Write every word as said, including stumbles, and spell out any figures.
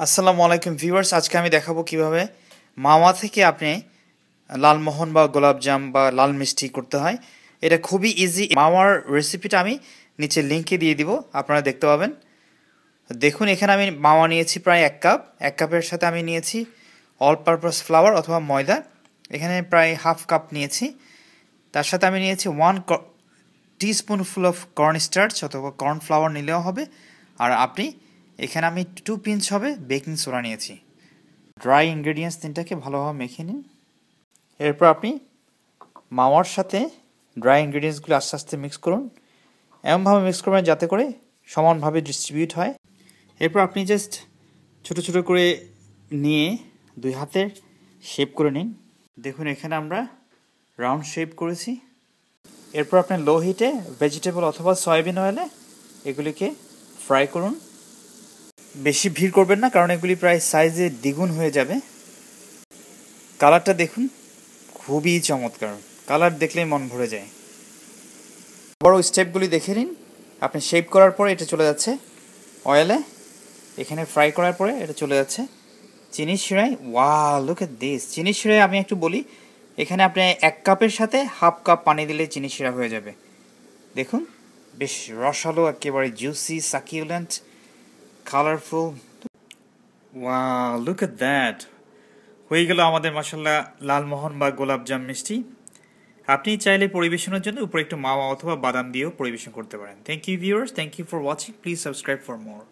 আসসালামু আলাইকুম ভিউয়ার্স, আজকে আমি দেখাবো কিভাবে মাওয়া থেকে আপনি লালমোহন বা গোলাপজাম বা লাল মিষ্টি করতে হয়। এটা খুবই ইজি। মাওয়ার রেসিপিটা আমি নিচে লিঙ্কে দিয়ে দিব, আপনারা দেখতে পাবেন। দেখুন, এখানে আমি মাওয়া নিয়েছি প্রায় এক কাপ। এক কাপের সাথে আমি নিয়েছি অল পারপাস ফ্লাওয়ার অথবা ময়দা, এখানে প্রায় হাফ কাপ নিয়েছি। তার সাথে আমি নিয়েছি one teaspoonful of corn starch অথবা কর্ন ফ্লাওয়ার নিলেও হবে। আর আপনি এখানে আমি টু পিঞ্চ হবে বেকিং সোডা নিয়েছি। ড্রাই ইনগ্রেডিয়েন্টস তিনটাকে ভালোভাবে মেখে নিন। এরপর আপনি মাওয়ার সাথে ড্রাই ইনগ্রেডিয়েন্টসগুলো আস্তে আস্তে মিক্স করুন, এমনভাবে মিক্স করবেন যাতে করে সমানভাবে ডিস্ট্রিবিউট হয়। এরপর আপনি জাস্ট ছোট ছোট করে নিয়ে দুই হাতের শেপ করে নিন। দেখুন, এখানে আমরা রাউন্ড শেপ করেছি। এরপর আপনি লো হিটে ভেজিটেবল অথবা সয়াবিন অয়েলে এগুলিকে ফ্রাই করুন। বেশি ভিড় করবেন না, কারণ এগুলি প্রায় সাইজে দ্বিগুণ হয়ে যাবে। কালারটা দেখুন, খুবই চমৎকার। কালার দেখলেই মন ভরে যায়। বড় স্টেপগুলি দেখে নিন। আপনি শেপ করার পরে এটা চলে যাচ্ছে অয়েলে, এখানে ফ্রাই করার পরে এটা চলে যাচ্ছে চিনি শিরায়। Wow, look at this! চিনি শিরায় আমি একটু বলি, এখানে আপনি এক কাপের সাথে হাফ কাপ পানি দিলে চিনি শিরা হয়ে যাবে। দেখুন, বেশ রসালো, একেবারে juicy, succulent, colourful. Wow, look at that! হয়ে গেল আমাদের মাশাআল্লাহ লালমোহন বা গোলাপজাম মিষ্টি। আপনি চাইলে পরিবেশনের জন্য উপরে একটু মাওয়া অথবা বাদাম দিয়েও পরিবেশন করতে পারেন। Thank you viewers, thank you for watching. Please subscribe for more.